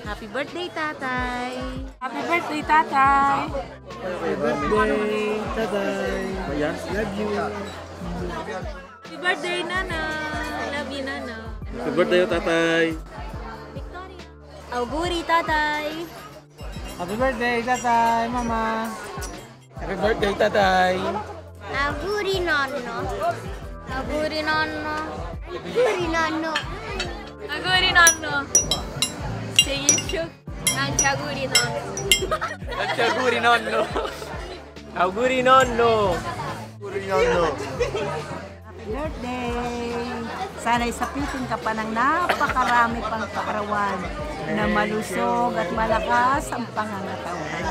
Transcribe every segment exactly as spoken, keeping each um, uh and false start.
Happy birthday, tatay! Happy birthday, tatay! Happy birthday, tatay! Love you! Happy birthday, nana! Love you, nana! Happy birthday, tatay! Victoria! Auguri, tatay! Happy birthday, tatay, mama! Happy birthday, tatay! Auguri, nonno! Auguri, nonno! Auguri, nonno! Auguri, nonno! Segil shook! Anche auguri, nonno! Anche auguri, nonno! Auguri, nonno! Auguri, nonno! Happy birthday! Sana'y sapitin ka pa ng napakarami pang kaarawan na malusog at malakas ang pangangatawan.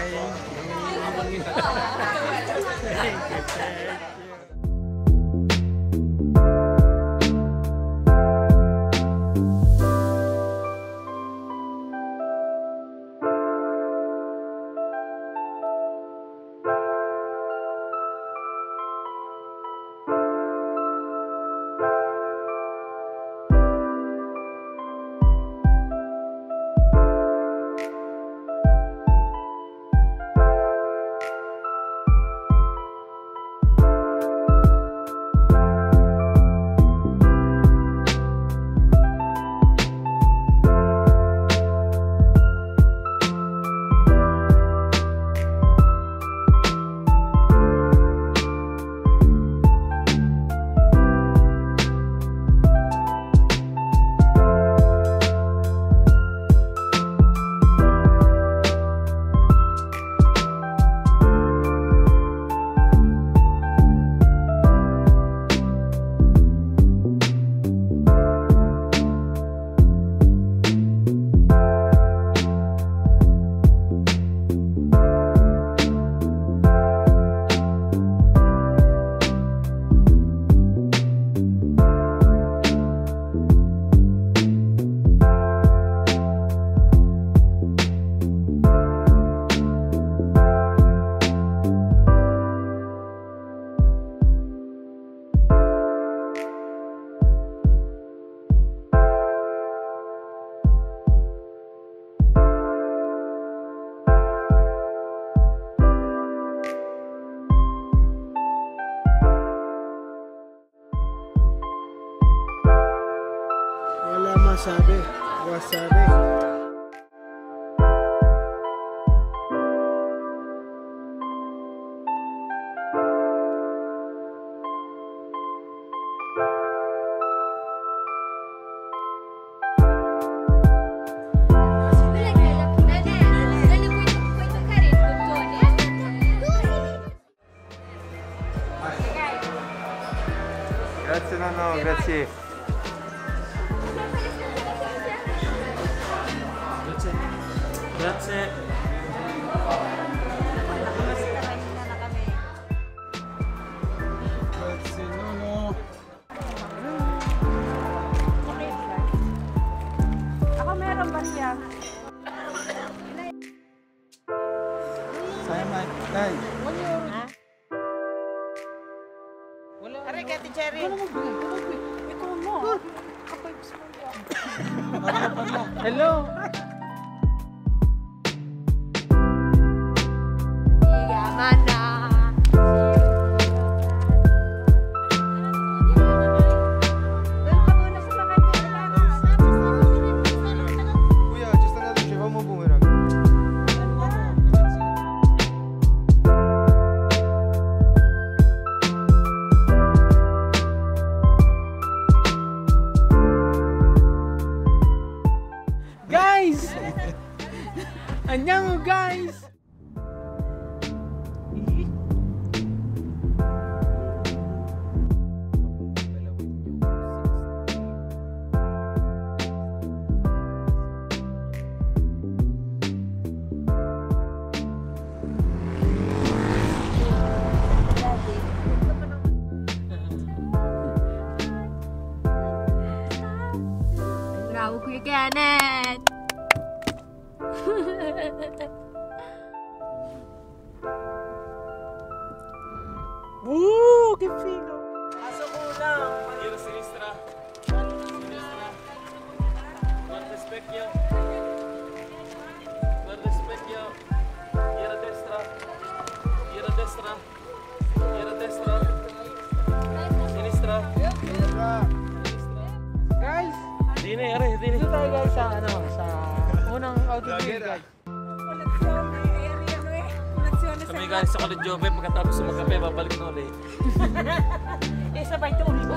Wala masabi. Wasabi. Grazie nonno, grazie. Grazie! Grazie nonno. Ako meron ba siya? Saya Mike. Tay. Aray, Kati Cherry! Ikaw mo! Hello. Mana? Kuya, just another trip. Vamos boomerang. Guys! Annyeong guys! Bravo, Kuya Kenneth! Sini, Ares, sini. Dito tayo guys sa ano, sa unang auto-drill guys. Kami guys sa Kulit Jobe, pagkatapos sa magkape, babalik na ulit. Eh, sabay ito ulit.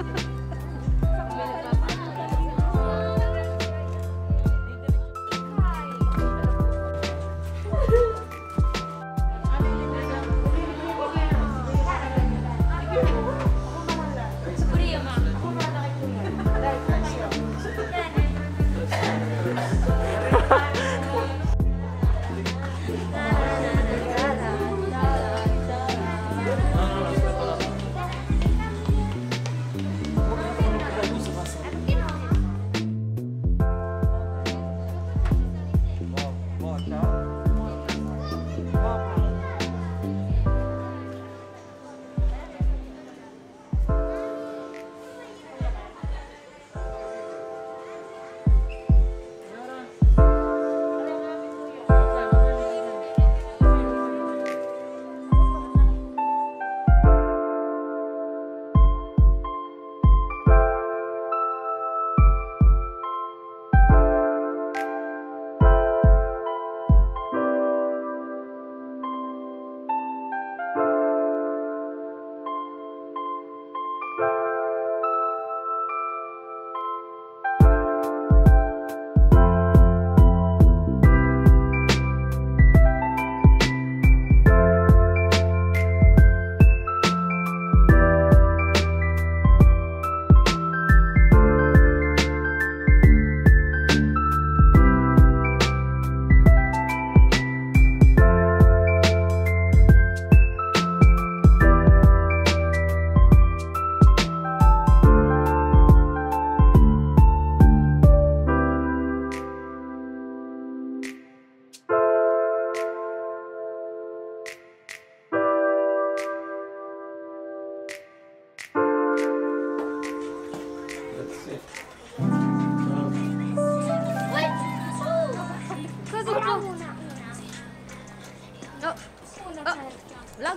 Vlog.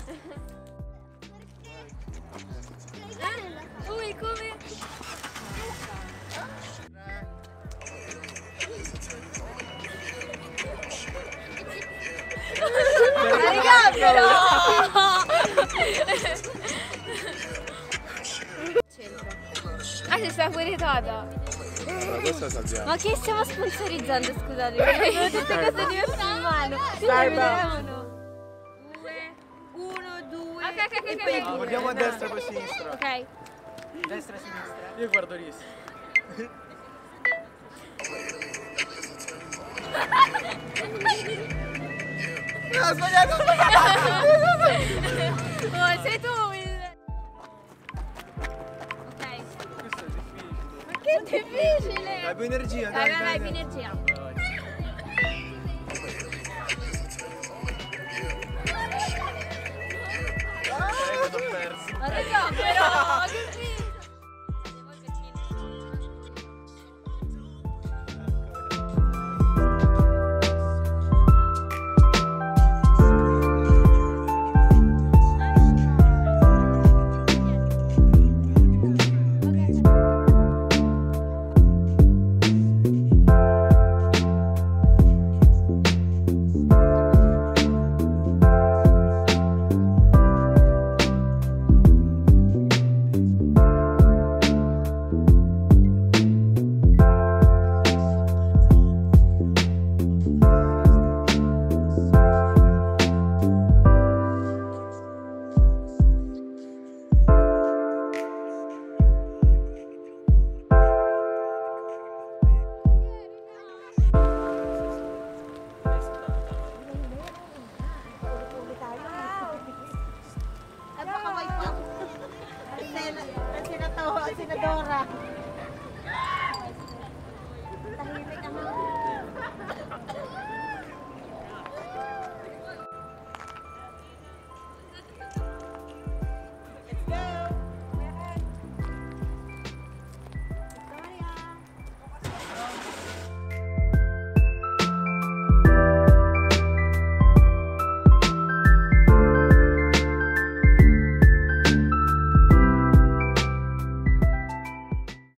Uy, come? Raga, però! Ah, si sta fuori tata. Allora, questa sappiamo. Ma che stiamo sponsorizzando, scusate? Abbiamo tutte cose diverse in mano. Starbucks. Uno, due, Ok, ok, ok, e ok. poi Ah, due. guardiamo a destra e poi a sinistra. Ok. Destra e sinistra. Io guardo lì. No, ho sbagliato, ho sbagliato! Oh, sei tu il... Ok. Questo è difficile. Ma che difficile! Dai, più energia, Dai, dai, vai, vai, dai. più energia. Eh, l'ho perso. Ma raga, però, che